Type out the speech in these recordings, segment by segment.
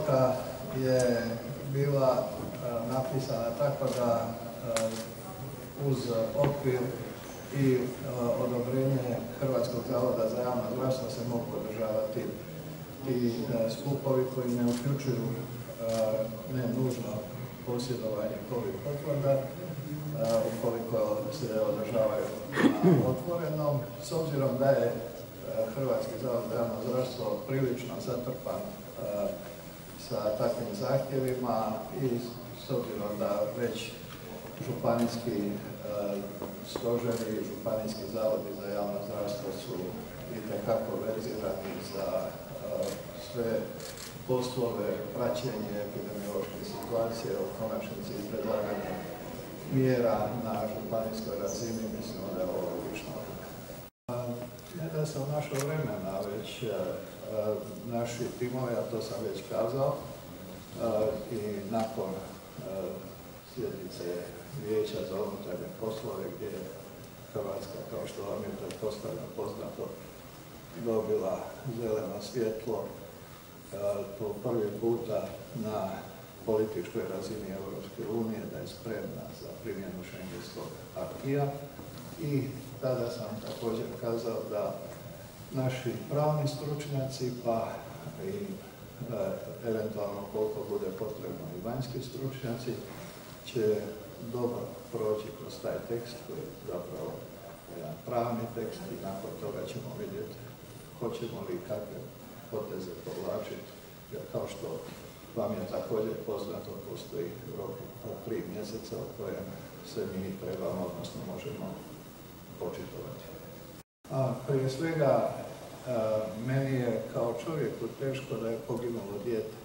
odluka je bila napisana tako da uz okvir i odobrenje Hrvatskog zavoda za javno zdravstvo se mogu održavati i skupovi koji ne uključuju ne nužno posjedovanje COVID potvrda, ukoliko se održavaju na otvorenom. S obzirom da je Hrvatski zavod za javno zdravstvo prilično zatrpan sa takvim zahtjevima i s obzirom da već županijski stožeri i županijski zavodi za javno zdravstvo su itekako verzirani za sve poslove, praćenje epidemiološke situacije, u konačnici i predlaganje mjera na županijskoj razini, mislimo da je ovo logično. Ne da sam našao vremena, već naši timovi, a to sam već kazao, i nakon sjednice Vijeća za unutarnje poslove, gdje je Hrvatska, kao što vam je pretpostavljeno poznato, dobila zeleno svjetlo po prvi puta na političkoj razini Europske unije, da je spremna za primjenu šengenskog acquisa. I tada sam također kazao da naši pravni stručnjaci, pa i eventualno koliko bude potrebno i vanjski stručnjaci, će dobro proći kroz taj tekst koji je zapravo jedan pravni tekst i nakon toga ćemo vidjeti hoćemo li kakve poteze povlačiti, jer kao što vam je također poznato, postoji rok od 3 mjeseca u kojem se mi trebamo, odnosno možemo očitovati. Prije svega, meni je kao čovjeku teško da je poginulo dijete.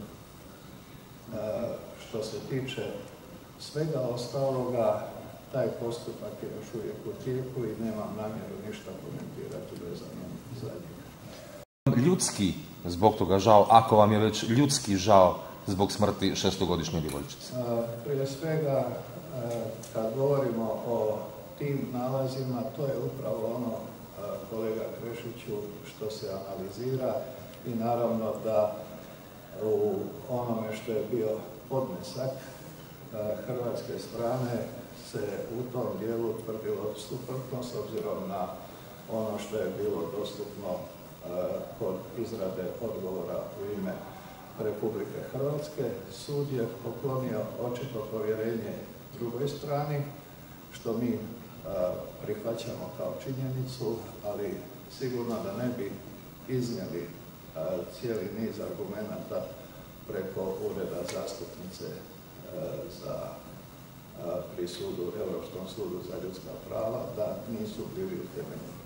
Što se tiče svega ostaloga, taj postupak je još uvijek u tijeku i nemam namjeru ništa komentirati vezano za njega. Ljudski zbog toga žao, ako vam je već ljudski žao zbog smrti 6-godišnje djevojčice? Prije svega, kad govorimo o tim nalazima, to je upravo ono, kolega Krešiću, što se analizira i naravno da u onome što je bio podnesak hrvatske strane se u tom dijelu utvrdilo suprotno s obzirom na ono što je bilo dostupno kod izrade odgovora u ime Republike Hrvatske. Sud je poklonio očito povjerenje drugoj strani, što mi prihvaćamo kao činjenicu, ali sigurno da ne bi iznijeli cijeli niz argumenata preko ureda zastupnice pri sudu, Europskom sudu za ljudska prava, da nisu bili utemeljeni.